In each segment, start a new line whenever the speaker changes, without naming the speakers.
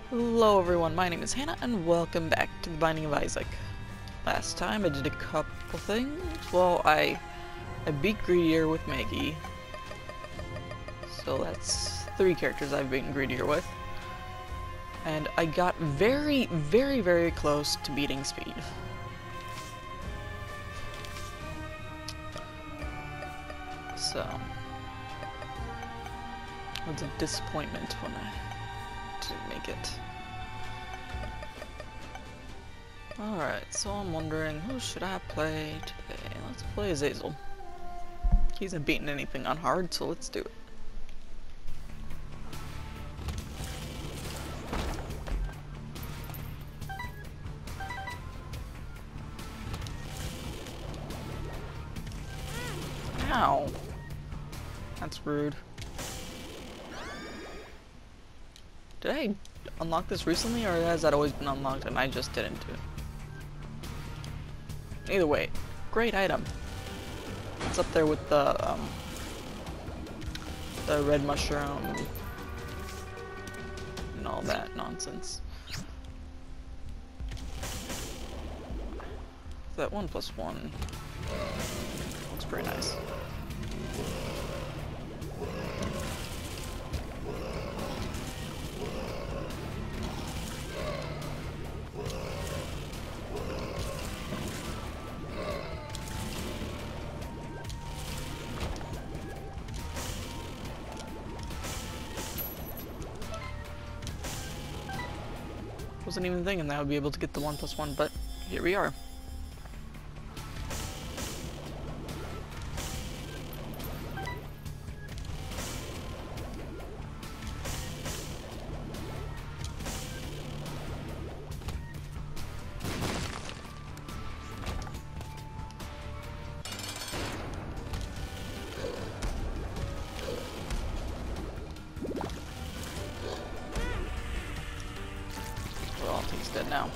Hello everyone, my name is Hannah and welcome back to The Binding of Isaac. Last time I did a couple things. Well, I beat Greedier with Maggie. So that's 3 characters I've beaten Greedier with. And I got very close to beating Speed. So it was a disappointment when I didn't make it. Alright, so I'm wondering, who should I play today? Let's play Azazel. He hasn't beaten anything on hard, so let's do it. Ow! That's rude. Did I unlock this recently, or has that always been unlocked and I just didn't do it? Either way, great item. It's up there with the red mushroom and all that nonsense. That 1+1 looks pretty nice. Wasn't even thinking that I would be able to get the 1+1, but here we are. He's dead now.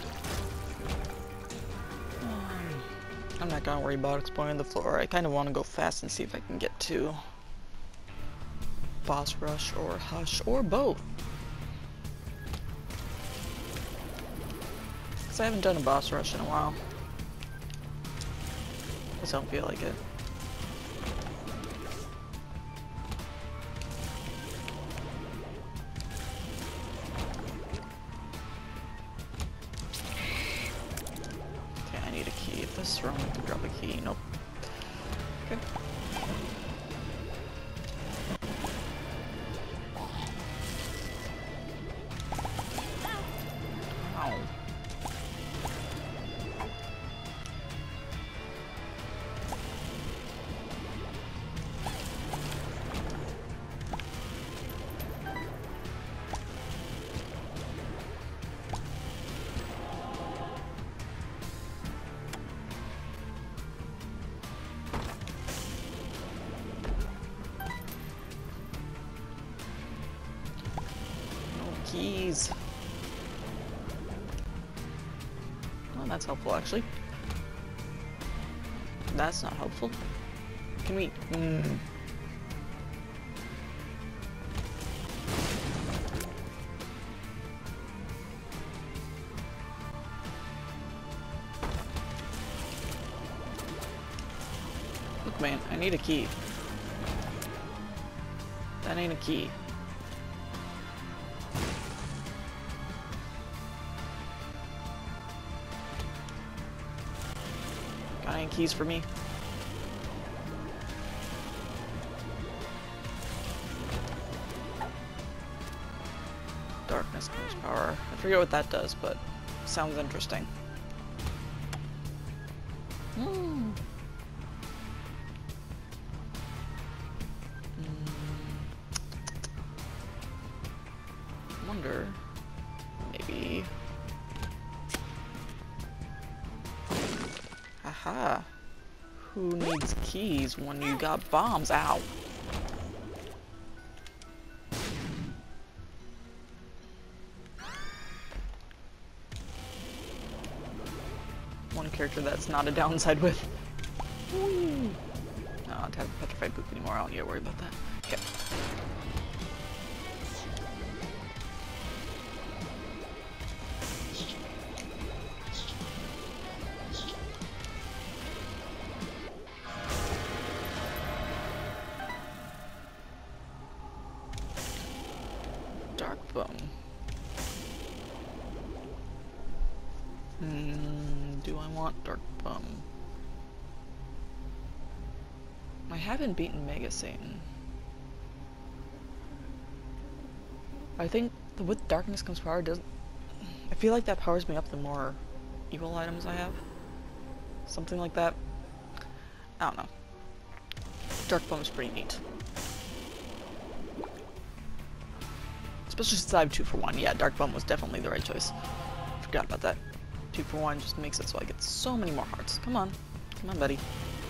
I'm not gonna worry about exploring the floor. I kind of want to go fast and see if I can get to boss rush or hush or both. Because I haven't done a boss rush in a while. Just don't feel like it. This wrong, I can drop a key. Nope. Okay. Ow. Keys. Well, that's helpful, actually. That's not helpful. Can we... Look, man, I need a key. That ain't a key. Got any keys for me? Darkness comes power. I forget what that does, but sounds interesting. Wonder, maybe. Haha. Who needs keys when you got bombs? Ow. One character that's not a downside with. Whee. No, I don't have petrified poop anymore. I don't need to worry about that. Okay. bone. Do I want dark bone? I haven't beaten Mega Satan. I think with darkness comes power. Doesn't I feel like that powers me up the more evil items I have? Something like that. I don't know. Dark bone is pretty neat. Especially since I have 2 for 1. Yeah, dark bone was definitely the right choice. Forgot about that. 2 for 1 just makes it so I get so many more hearts. Come on. Come on, buddy.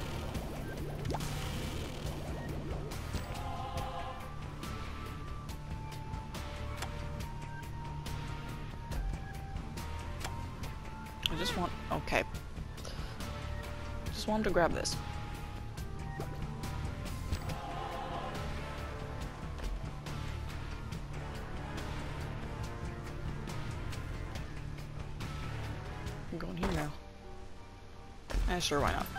I just want... okay. Just wanted to grab this. I'm going here now. Sure, why not?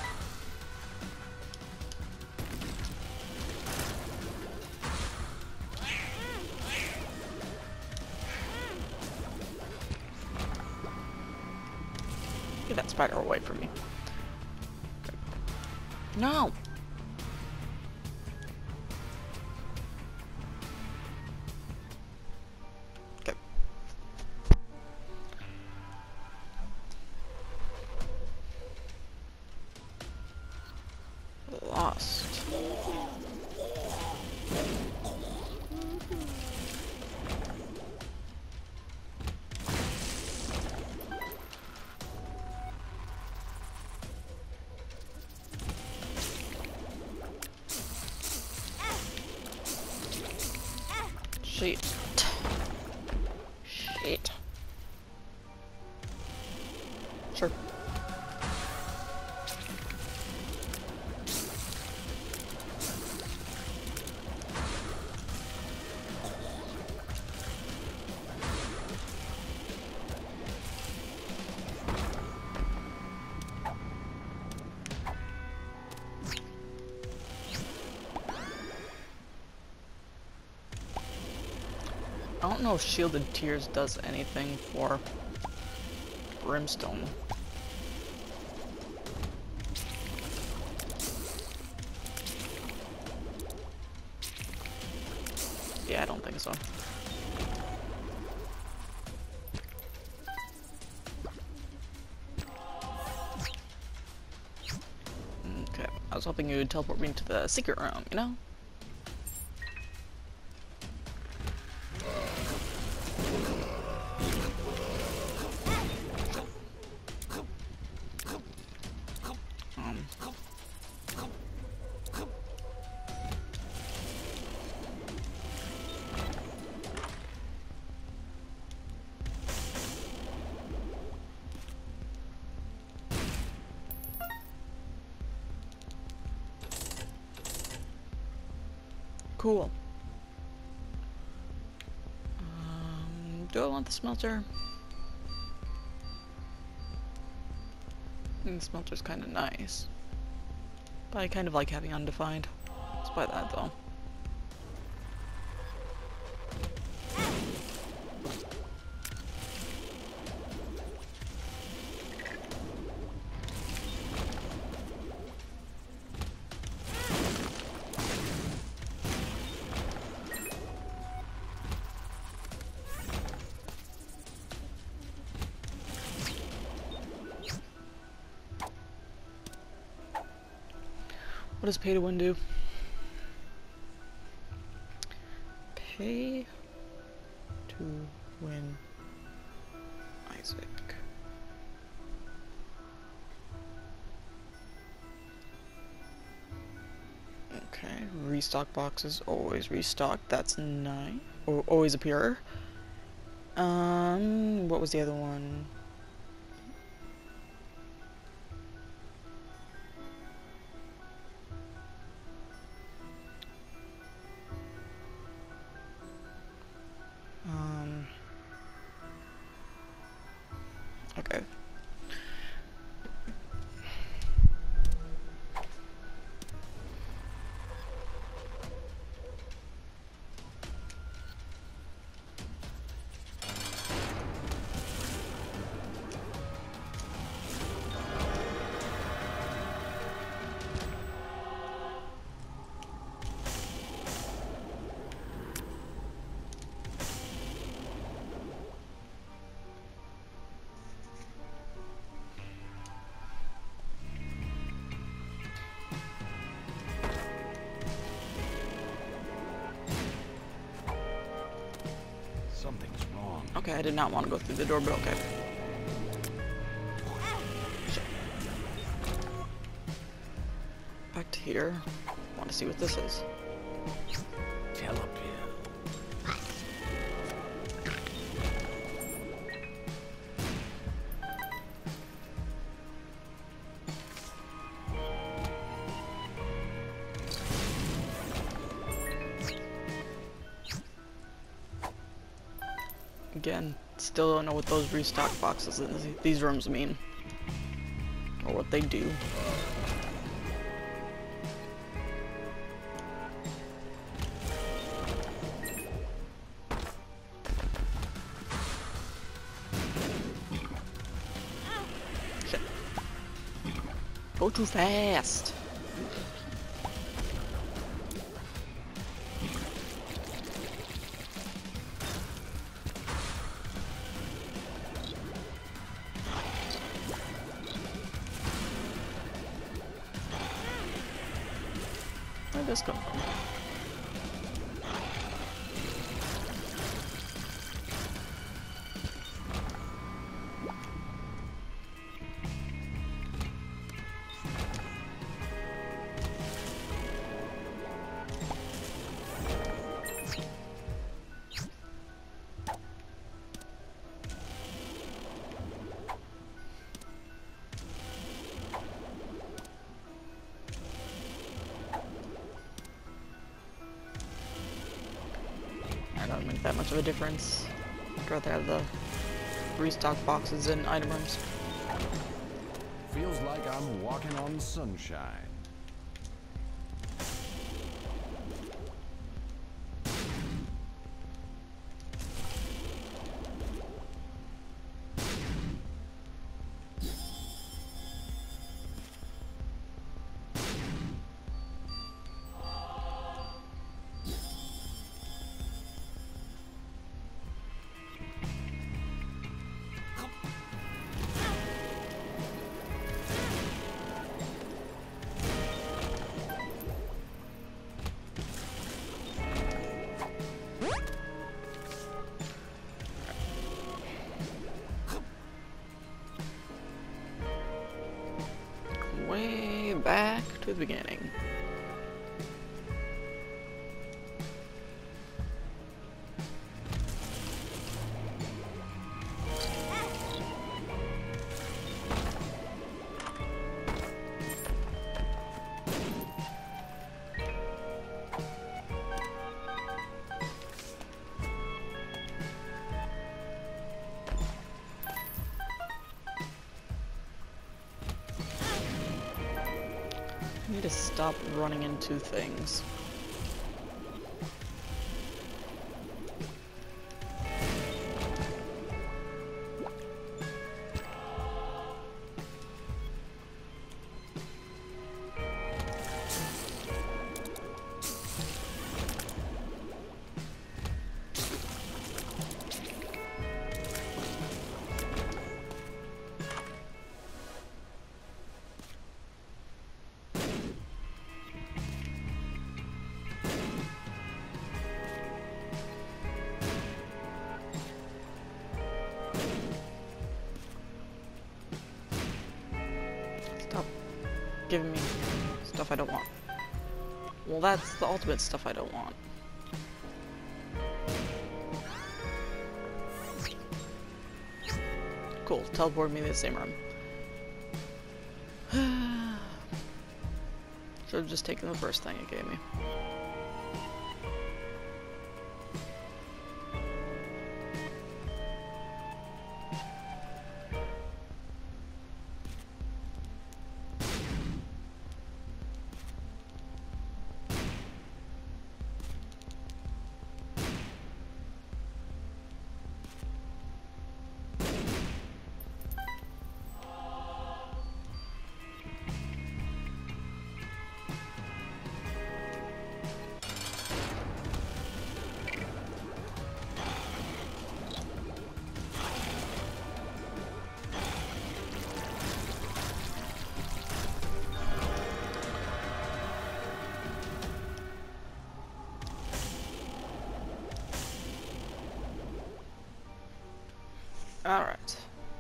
Get that spider away from me. No! Okay. Lost. Shit. Shit. Sure. I don't know if Shielded Tears does anything for Brimstone. Yeah, I don't think so. Okay, I was hoping you would teleport me into the secret room, you know? Cool. Do I want the smelter? I think the smelter's kind of nice. But I kind of like having undefined. Let's buy that though. What does pay to win do? Pay to win Isaac. Okay, restock boxes always restock. That's nice. Or always appear. What was the other one? Okay.
wrong.
Okay, I did not want to go through the door, but okay. Shit. Back to here. Want to see what this is.
Telepill.
Again, still don't know what those restock boxes in these rooms mean. Or what they do. Shit. Go too fast! Where'd this come from? I don't make that much of a difference. I'd rather have the restock boxes in item rooms.
Feels like I'm walking on sunshine.
Way back to the beginning. I need to stop running into things. Stop giving me stuff I don't want. Well, that's the ultimate stuff I don't want. Cool, teleport me to the same room. Should have just taken the first thing it gave me. Alright.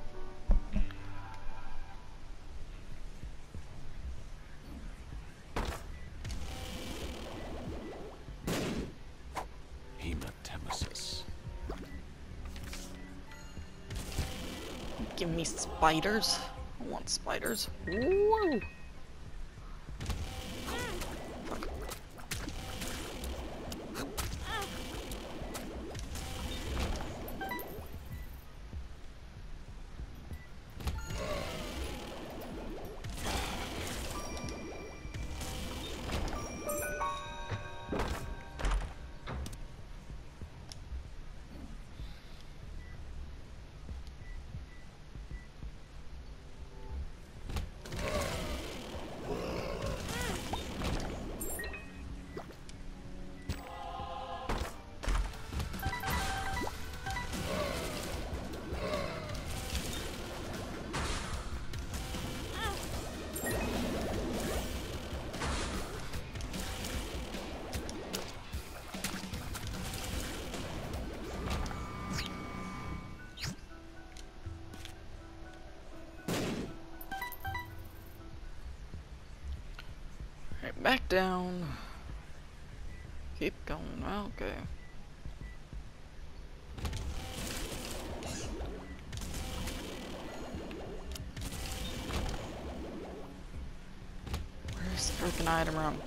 Hematemesis.
Give me spiders. I want spiders. Woo! Fuck. Right, back down. Keep going. Okay. Where's the freaking item room?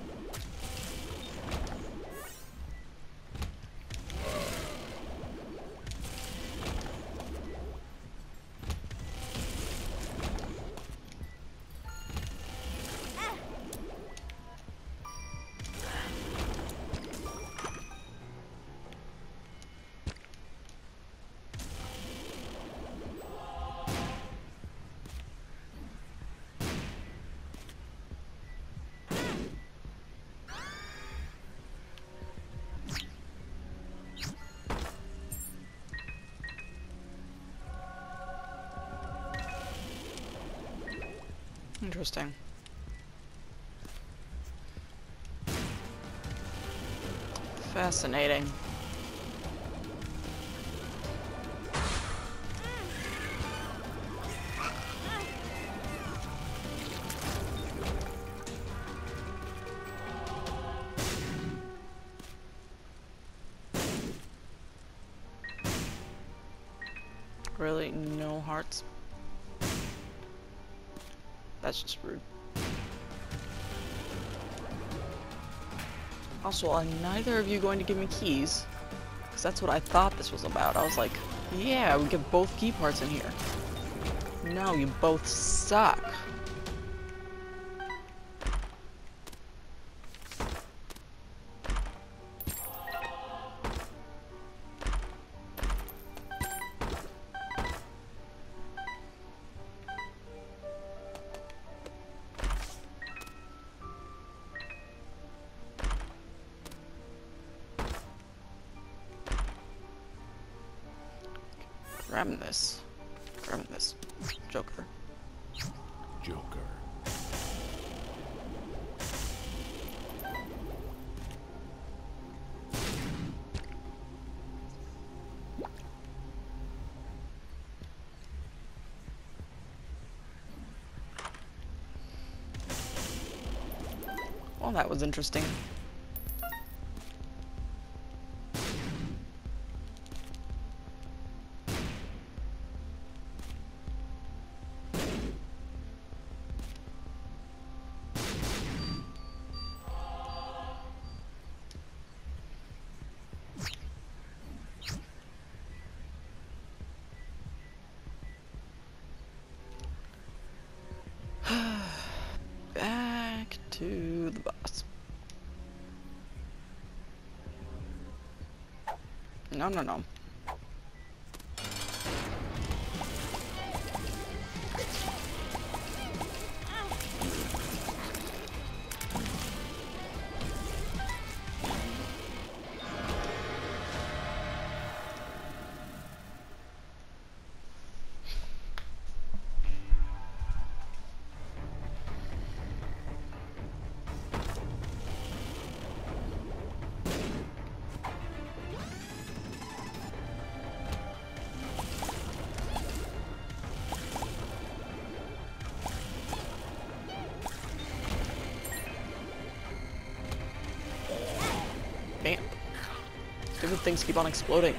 Interesting. Fascinating. Really, no hearts? That's just rude. Also, are neither of you going to give me keys? Because that's what I thought this was about. I was like, yeah, we get both key parts in here. No, you both suck. Grabbing this. Grabbing this. Joker.
Joker.
Well, that was interesting. Back to the boss. No, no, no. things keep on exploding.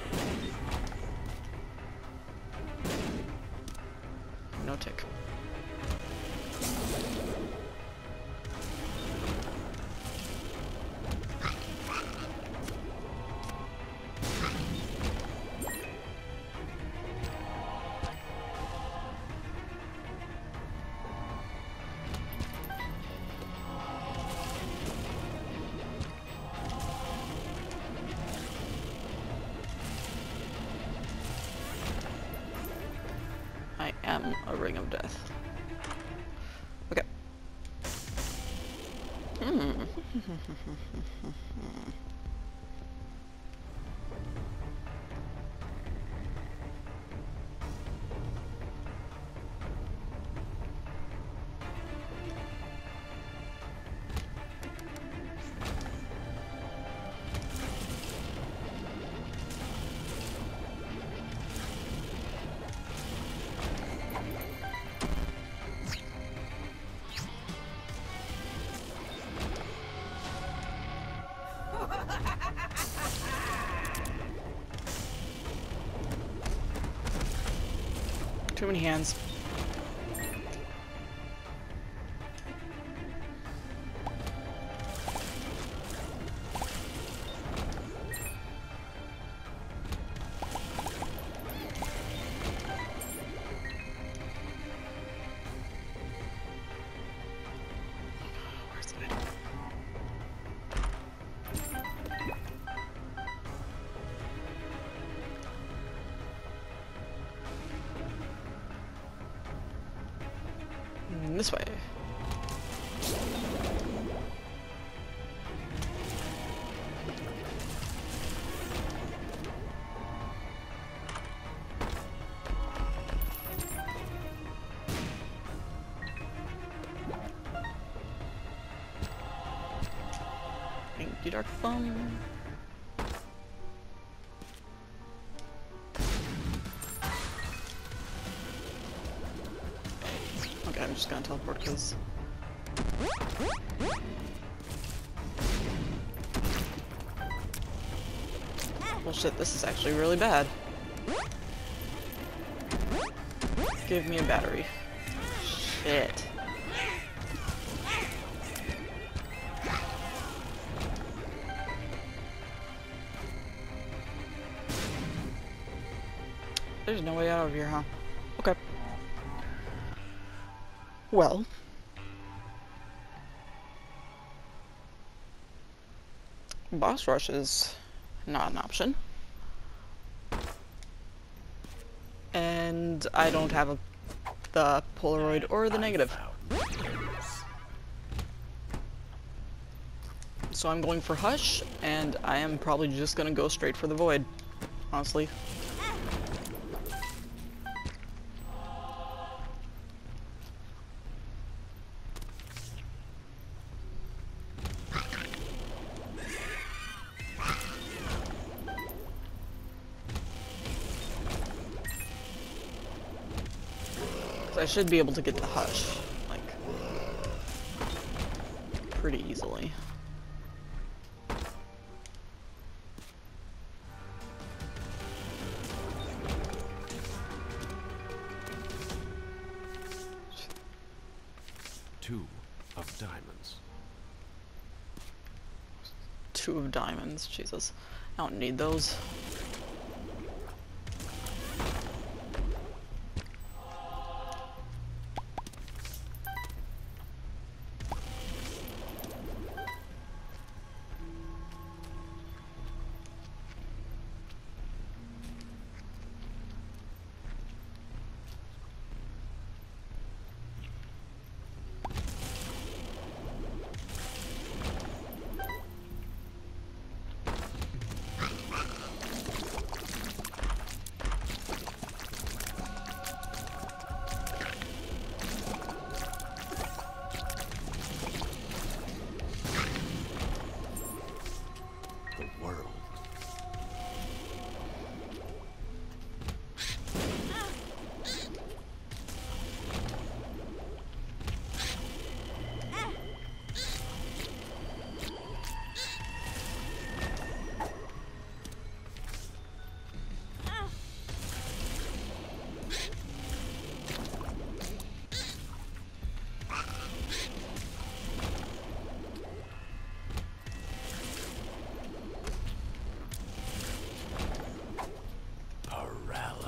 No tick. I am a ring of death. Okay. Too many hands. Where's it? This way. Thank you, Dark Phone. Okay, I'm just gonna teleport because. Well, shit, this is actually really bad. Give me a battery. Shit. There's no way out of here, huh? Okay. Well. Boss rush is not an option. And I don't have the Polaroid or the negative. So I'm going for Hush, and I am probably just gonna go straight for the Void, honestly. I should be able to get to Hush, like, pretty easily.
Two of diamonds.
2 of diamonds, Jesus. I don't need those.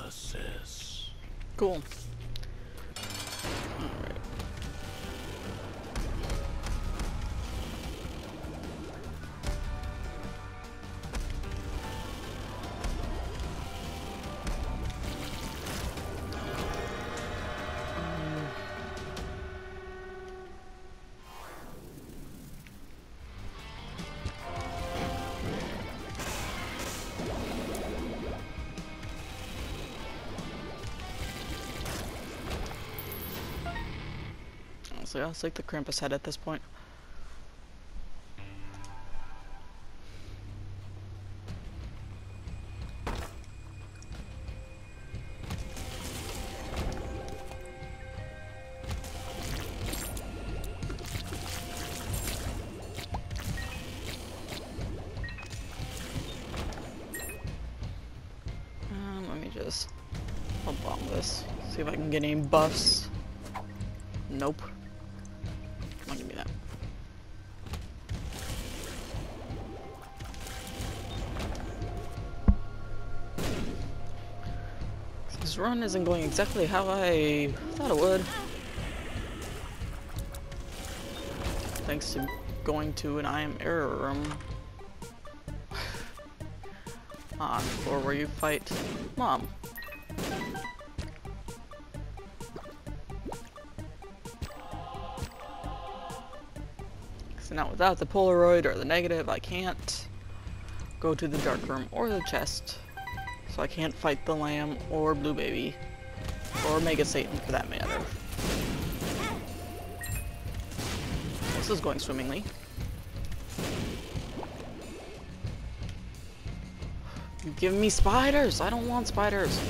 nemesis.
Cool. So I'll take the Krampus head at this point. Let me just bomb this. See if I can get any buffs. Nope. Come on, give me that. This run isn't going exactly how I thought it would. Thanks to going to an I am error room. Or where you fight Mom. So now without the Polaroid or the negative, I can't go to the dark room or the chest. So I can't fight the Lamb or Blue Baby or Mega Satan for that matter. This is going swimmingly. You give me spiders! I don't want spiders!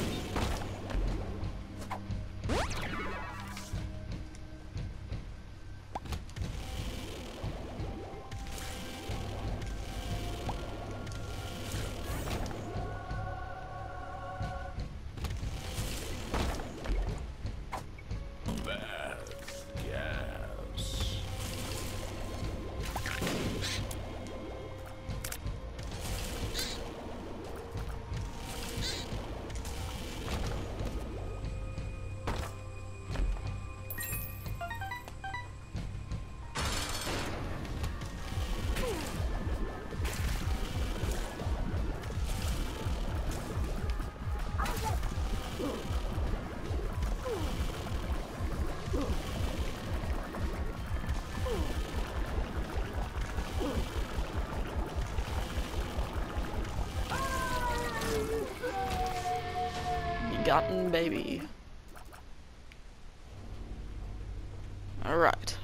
Begotten baby. Alright.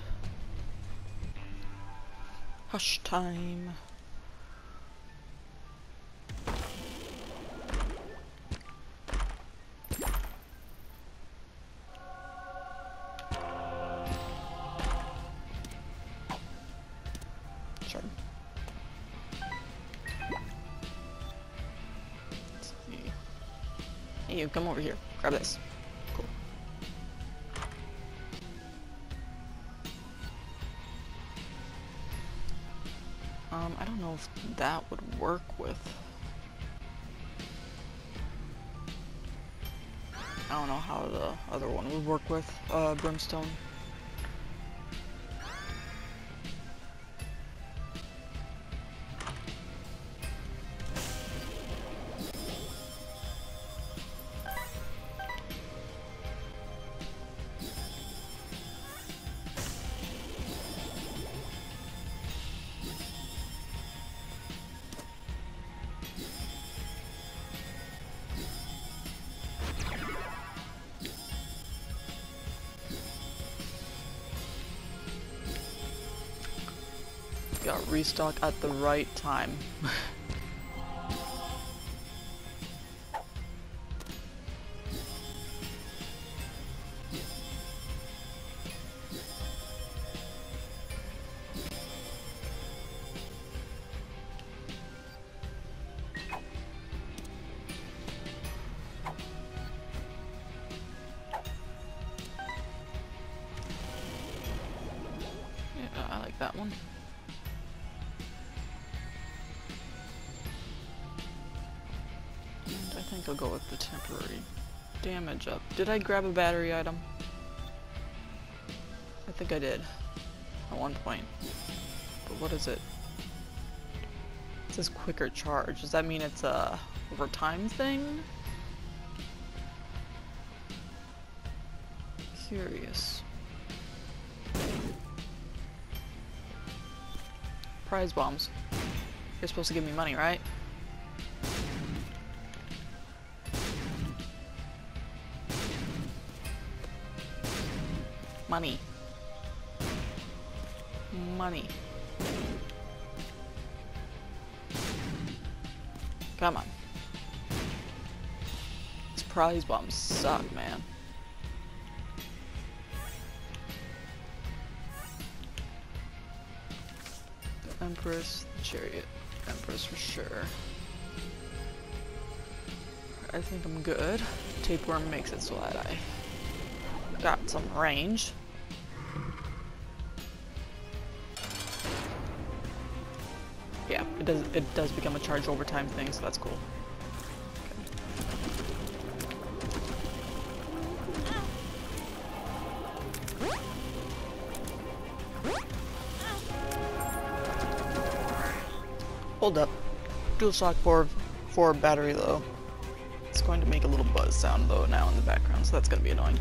Hush time. Sure. Let's see. Hey, you come over here. Grab this. Cool. I don't know if that would work with. I don't know how the other one would work with Brimstone. Got restock at the right time. Yeah, I like that one. I think I'll go with the temporary damage up. Did I grab a battery item? I think I did. At one point. But what is it? It says quicker charge. Does that mean it's a over time thing? Curious. Prize bombs. You're supposed to give me money, right? Money. Money. Come on. These prize bombs suck, man. The Empress, the Chariot. Empress for sure. I think I'm good. Tapeworm makes it so that I got some range. Yeah, it does become a charge overtime thing, so that's cool. Hold up. DualShock 4 battery low. It's going to make a little buzz sound though now in the background, so that's gonna be annoying.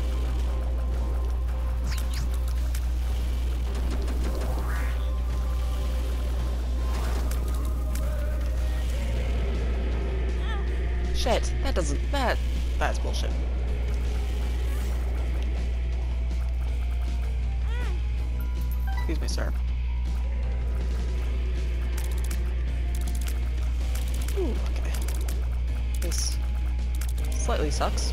Shit, that's bullshit. Excuse me, sir. Ooh, okay. This slightly sucks.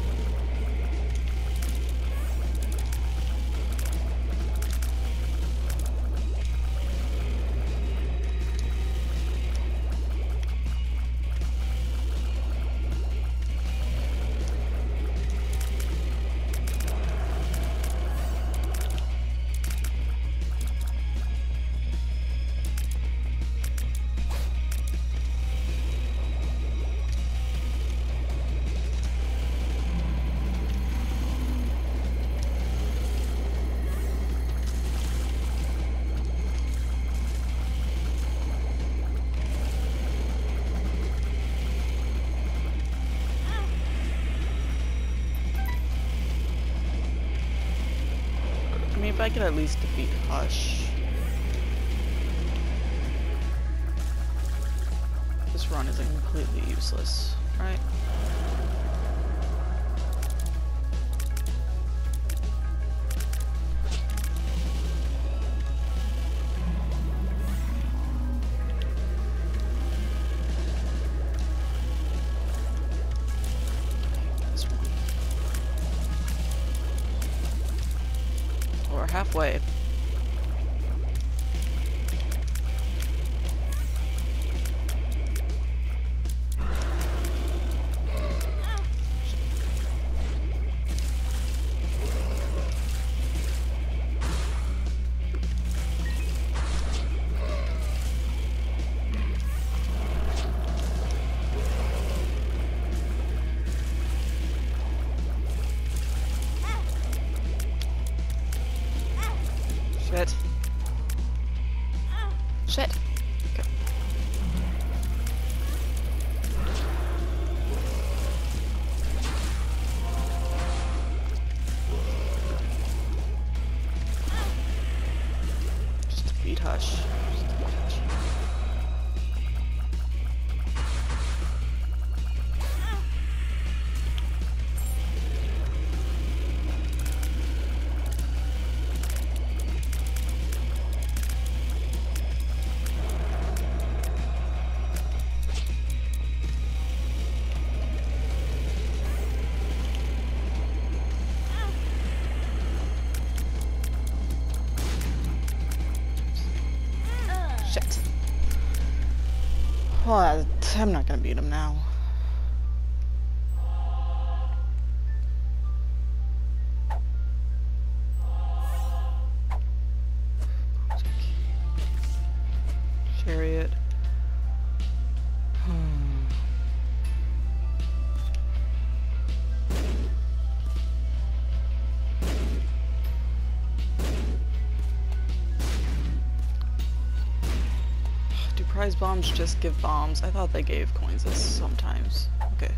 If I could at least defeat Hush. This run isn't completely useless, right? Halfway. Shit. Shit. Okay. Just defeat Hush. Just defeat Hush. Shit. Well, I'm not gonna beat him now. Chariot. prize bombs just give bombs? I thought they gave coins sometimes. Okay.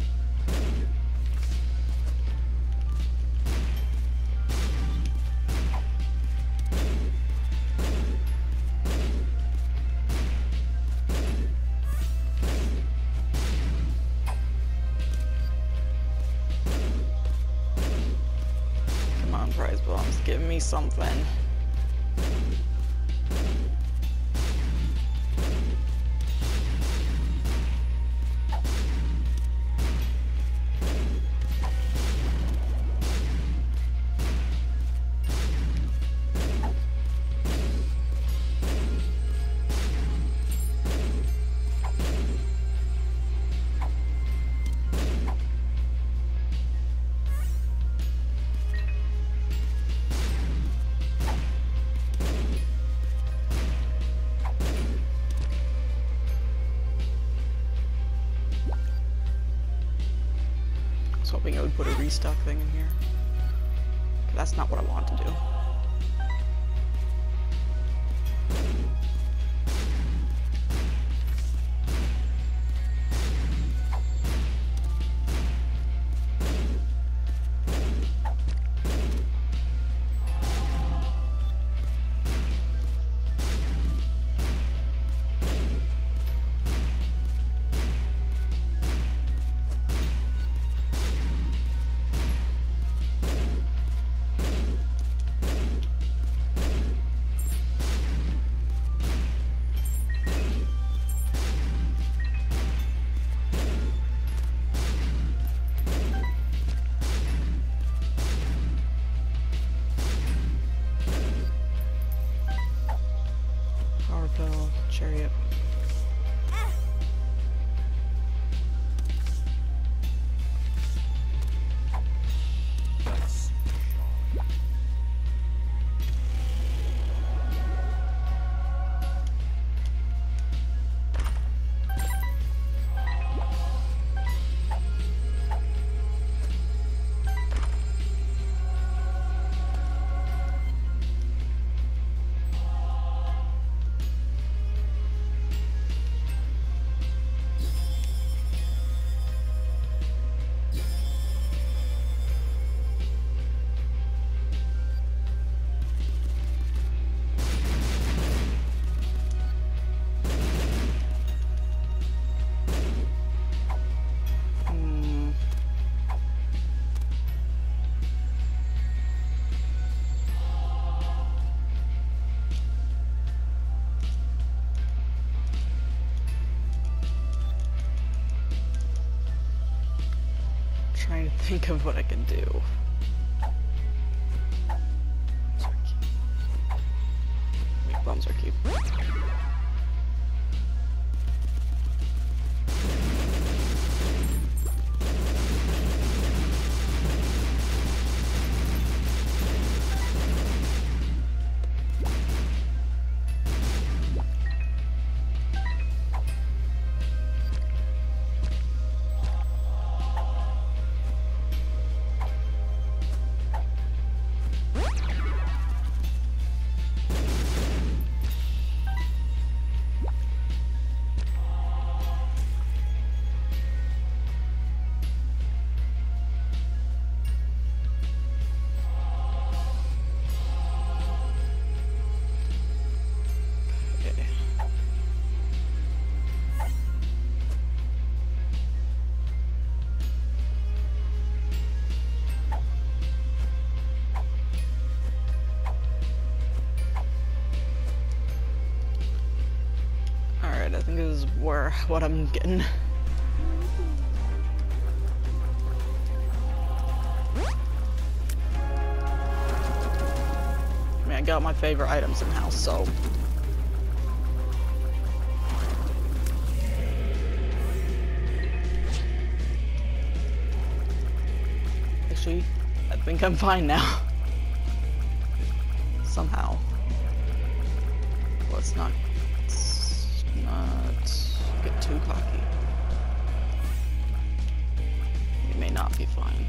Come on, prize bombs, give me something. Hoping it would put a restock thing in here. But that's not what I want to do. Chariot. Trying to think of what I can do. Make bombs are cute. I think this is what I'm getting. I mean, I got my favorite items in house, so. Actually, I think I'm fine now. Somehow. Let's not get too cocky. It may not be fine.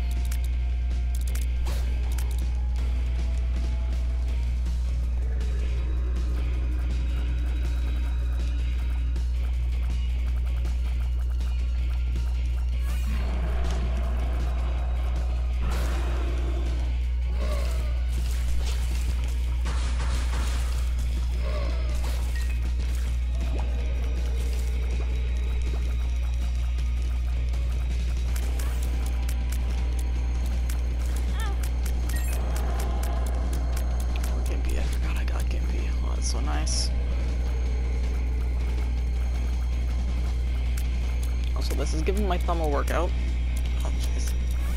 nice. Also, this is giving my thumb a workout. Oh, jeez.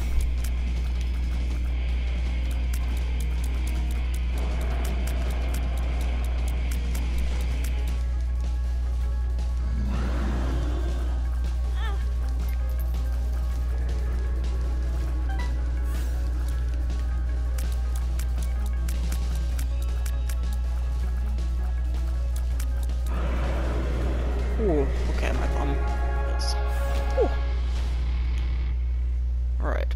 Ooh, okay, my thumb is... Ooh. Alright.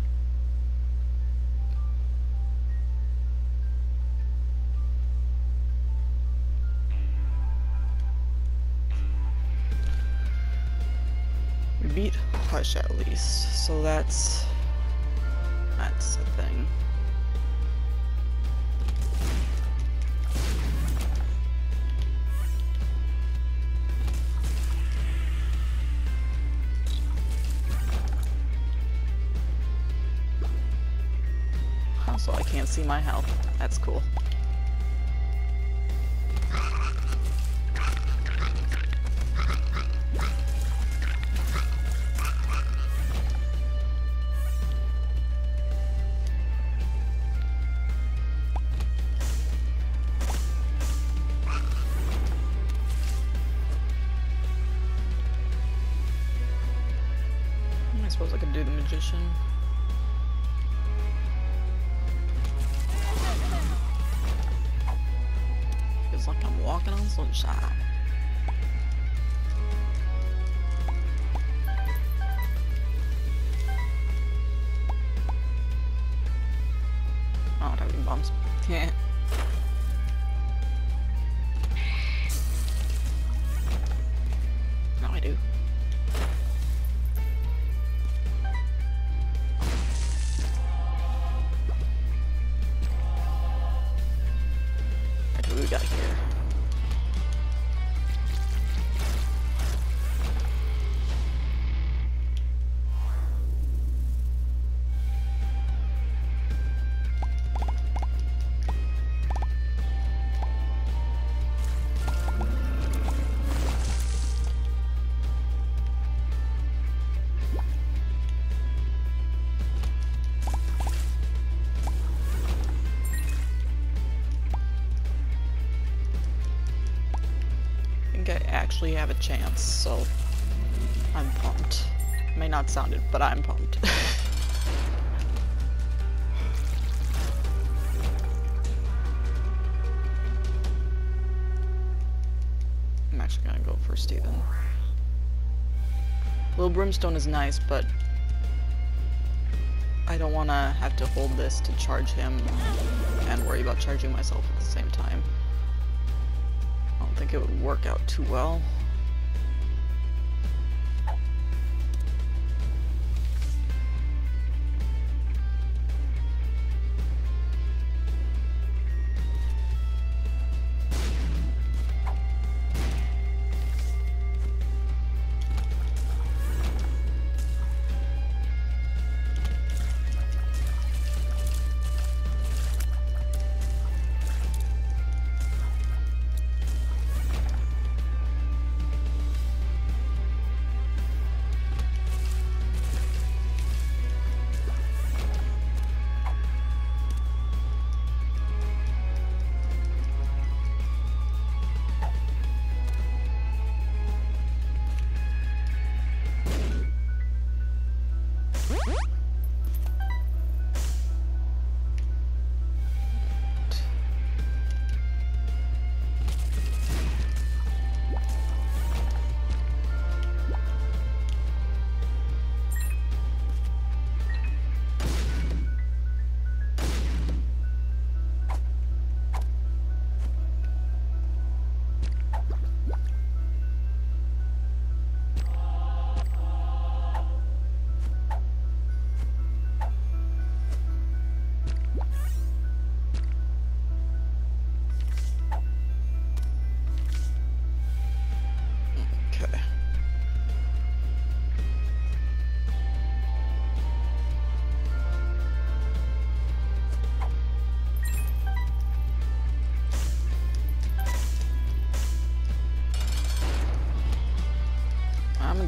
We beat Hush at least, so that's a thing. Also, I can't see my health. That's cool. I suppose I could do the magician. Feels like I'm walking on sunshine. I don't have any bombs. Yeah. No, I do. What do we got here? I actually have a chance, so I'm pumped. May not sound it, but I'm pumped. I'm actually gonna go for Steven. Little Brimstone is nice, but I don't want to have to hold this to charge him and worry about charging myself at the same time. I don't think it would work out too well.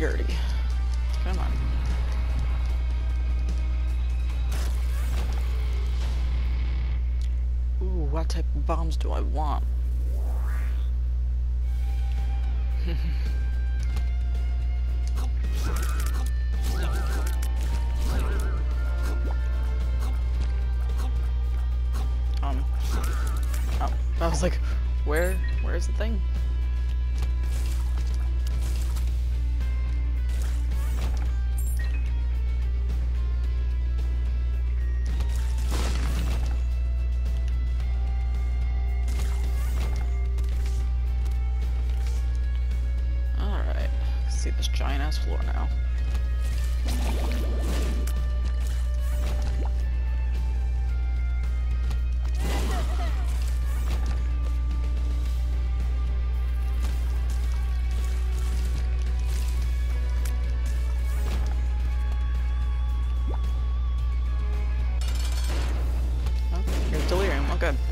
hurdy-gurdy. Come on. Ooh, what type of bombs do I want? Oh, I was like, where's the thing? Alright, see this giant ass floor now. Delirium, oh good.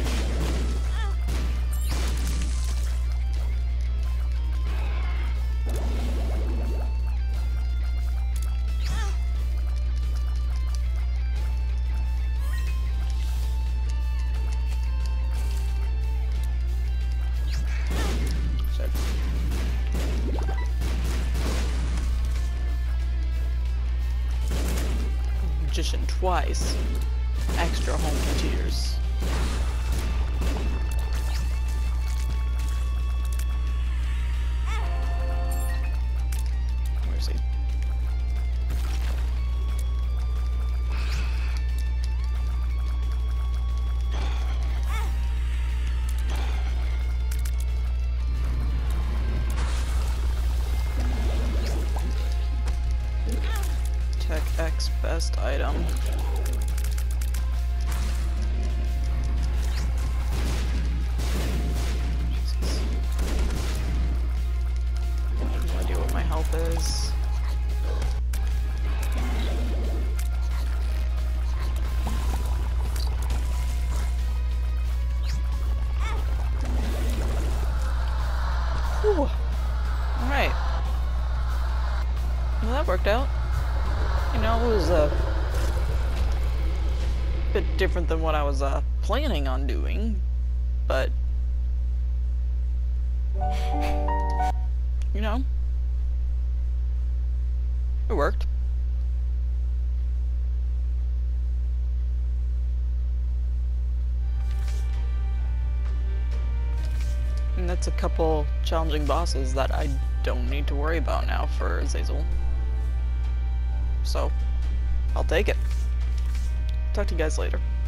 Shit. Magician twice. Extra home tears. Where is he? Tech X best item. Is alright. Well, that worked out. You know, it was a bit different than what I was planning on doing, but you know, it worked. And that's a couple challenging bosses that I don't need to worry about now for Azazel. So, I'll take it. Talk to you guys later.